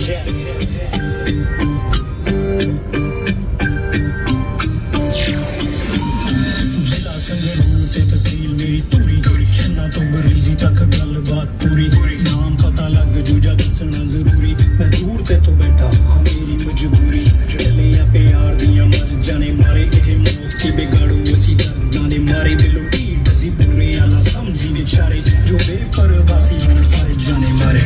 जिला संगरूर ते तहसील मेरी तूरी छन्ना तो बरीजी तक गलबात पूरी नाम पता लग जूजा दसना जरूरी मैं दूर ते तो बैठा हाँ मेरी मजबूरी चले या प्यार दिया मर जाने मारे ए मौत की बिगाड़ू असी दर्दां दे मारे दिलों ढीठ असी पूरे आला समझी बेचारे जो बेपरवासी होण सारे जाने मारे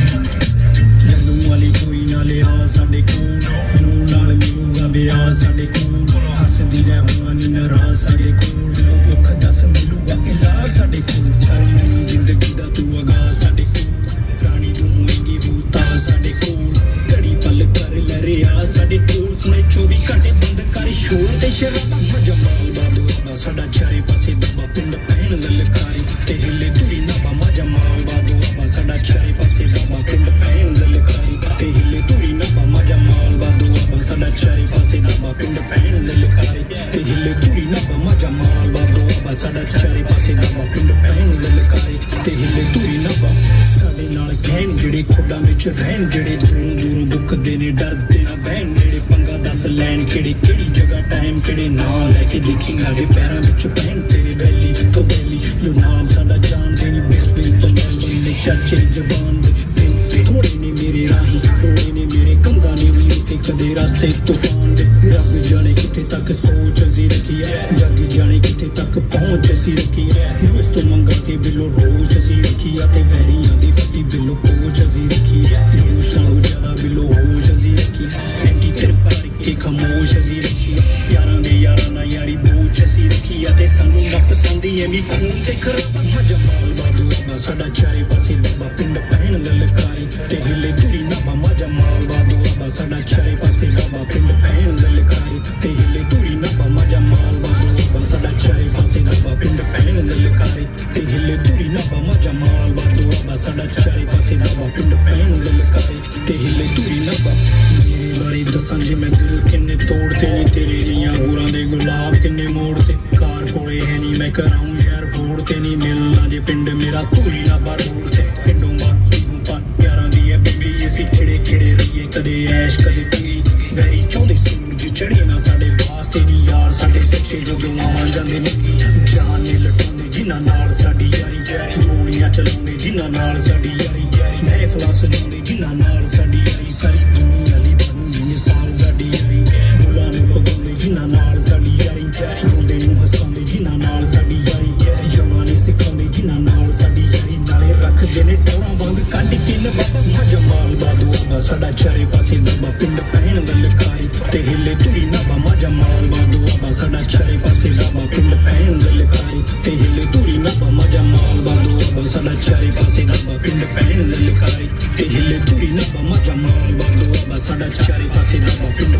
लड्डू वाली कोई ना लिया साडे कोल नूर नाल मिलूगा ब्याह साडे कोल हसदी रह होना नी नाराज साडे कोल दिलों दुख दस मिलूगा इलाज साडे कोल कर नई जिंदगी दा तू आगाज साडे कोल रानी तू होएगी होता साडे कोल घड़ी पल कर ले रिया साडे कोल सुने 24 घंटे बंद कर शोर ते शराबा मजा माल बादो आबा साडा चारे पासे दबा पिंड पैण ललकारी ते हिले तुरी नाबा मजा माल बादो आबा साडा चारे पासे दबा पिंड पैण ललकारी ते हिले तुरी नाबा मजा माल बादो आबा साडा चारे पासे दबा पिंड पैण ललकारी ते हिले तुरी नाबा मजा माल बादो आबा साडा चारे पासे दबा पिंड पैण ललकारी ते हिले तुरी नाबा साडे नाल गैंग जेड़े खोडां विच रहन जेड़े दूरों दूरों बुकदे ने डरदे ना बहन नेड़े पंगा दस लैन केड़ी केड़ी जगह टाइम केड़े नाम लेके देखी नाले पैरां विच पैन तेरे बैली तो बैली जो नाम साडा जानदे नी बिस्बिन तो मैली ने चाचे जबान दे थोड़े ने मेरे राही थोड़े ने मेरे कंधा ने भी रुके कदे रास्ते तूफान दे रब जाने किथे तक सोच असी रखी है जग जाने किथे तक पहुंच असी रखी है इस तो मंगा के बिलो रोज असी रखी है ते बैरियां दी फटी बिलो पोच असी रखी है जोश नालों ज्यादा बिलो होश असी रखी है एंडी तेरे करके खामोश असी रखी है यारां दे यारां ना यारी बोझ असी रखी है ते सानू ना पसंद ही एवी खून ते खराबा मजा माल बादो आबा साडा चारे पासे दबा पिंड पैण ललकारी ते हिले तुरी नाबा मजा माल बादो आबा साडा चारे पासे दबा पिंड पैण ललकारी ते हिले तुरी नाबा मजा माल बादो आबा साडा चारे पासे दबा पिंड पैण ललकारी ते हिले तुरी नाबा मजा माल बादो आबा साडा चारे पासे दबा पिंड पैण ललकारी ते हिले तुरी नाबा मेरे बारे दसां जे मैं दिल किन्ने तोड़ते नी तेरे दियां गुरां दे गुलाब किन्ने मोड़ते कार कोले है नी मैं कराऊं शहर फोड़ते नी मिलना जे पिंड मेरा तुरी नाबा रोड ते पिंडों मारती हूं पर यारां दी है बिबली असी खिड़े खिड़े रहिए कदे ऐश कदे तंगी वैरी चाहुंदे सूरज चढ़े ना साडे वास्ते नी यार साडे सच्चे जदों आवां जांदे नंगी जान ने लटांदे जिन्हां नाल साडी यारी गोलियां चलाउंदे जिन्हां नाल साडी यारी महफिलां सजाउंदे जिन्हां नाल साडी यारी सारी दुनिया लई बनूंगी मिसाल साडी यारी बुलां नूं पगाउंदे जिन्हां नाल साडी यारी रोंदे नूं हसाउंदे जिन्हां नाल साडी यारी जमाने सिखाउंदे जिन्हां नाल साडी यारी नाले रखदे ने टोरां वांग कढ के नवाबा मजा माल बादो आबा साडा चारे पासे दबा पिंड पैण ललकारी ते हिले तुरी नाबा मजा माल बादो आबा साडा चारे पासे दबा पिंड पैण ललकारी ते हिले तुरी नाबा मजा माल बादो आबा साडा चारे पासे दबा पिंड पैण ललकारी ते हिले तुरी नाबा मजा माल बादो आबा साडा चारे पासे दबा पिंड